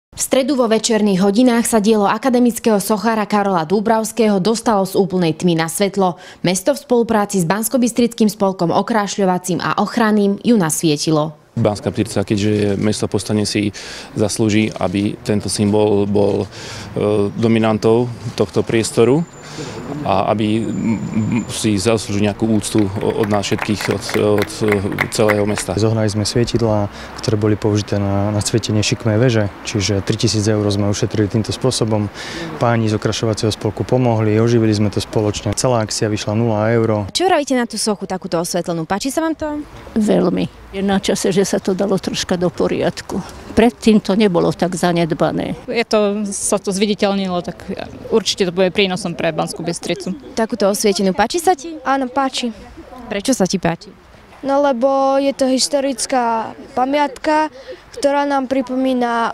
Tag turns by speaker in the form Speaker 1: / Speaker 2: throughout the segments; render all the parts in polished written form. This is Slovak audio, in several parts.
Speaker 1: V stredu vo večerných hodinách sa dielo akademického sochára Karola Dúbravského dostalo z úplnej tmy na svetlo. Mesto v spolupráci s Banskobystrickým spolkom okrášľovacím a ochranným ju nasvietilo.
Speaker 2: Banská Bystrica, keďže je mesto povstanie, si zaslúži, aby tento symbol bol dominantou tohto priestoru a aby si zaslúžil nejakú úctu od nás všetkých, od celého mesta.
Speaker 3: Zohnali sme svietidlá, ktoré boli použité na svietenie šikmej veže, čiže 3000 eur sme ušetrili týmto spôsobom. Páni z okrašľovacieho spolku pomohli, oživili sme to spoločne. Celá akcia vyšla 0 eur.
Speaker 1: Čo vravíte na tú sochu, takúto osvetlenú? Páči sa vám to?
Speaker 4: Veľmi. Je na čase, že sa to dalo troška do poriadku. Predtým to nebolo tak zanedbané.
Speaker 5: Sa to zviditeľnilo, tak určite to bude prínosom pre Banskú Bystricu.
Speaker 1: Takúto osvietenú, páči sa ti?
Speaker 6: Áno, páči.
Speaker 1: Prečo sa ti páči?
Speaker 6: No lebo je to historická pamiatka, ktorá nám pripomína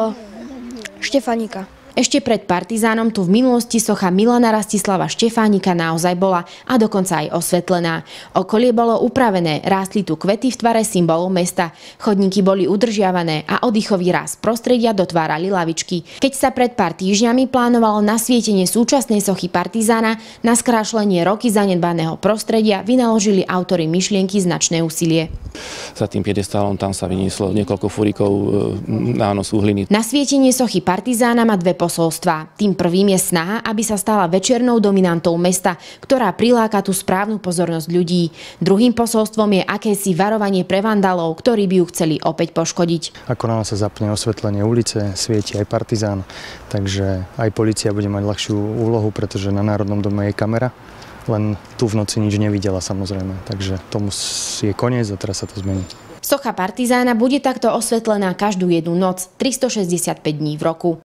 Speaker 6: Štefánika.
Speaker 1: Ešte pred Partizánom tu v minulosti socha Milana Rastislava Štefánika naozaj bola a dokonca aj osvetlená. Okolie bolo upravené, rástli tu kvety v tvare symbolov mesta, chodníky boli udržiavané a oddychový ráz prostredia dotvárali lavičky. Keď sa pred pár týždňami plánovalo nasvietenie súčasnej sochy Partizána, na skrášlenie roky zanedbaného prostredia vynaložili autori myšlienky značné úsilie.
Speaker 2: Za tým piedestálom tam sa vynieslo niekoľko fúrikov nánosu hliny.
Speaker 1: Nasvietenie sochy Partizána má dve posolstvá. Tým prvým je snaha, aby sa stala večernou dominantou mesta, ktorá priláka tú správnu pozornosť ľudí. Druhým posolstvom je akési varovanie pre vandalov, ktorí by ju chceli opäť poškodiť.
Speaker 3: Ako náhle sa zapne osvetlenie ulice, svieti aj Partizán, takže aj polícia bude mať ľahšiu úlohu, pretože na Národnom dome je kamera. Len tu v noci nič nevidela, samozrejme. Takže tomu je koniec a teraz sa to zmení.
Speaker 1: Socha Partizána bude takto osvetlená každú jednu noc, 365 dní v roku.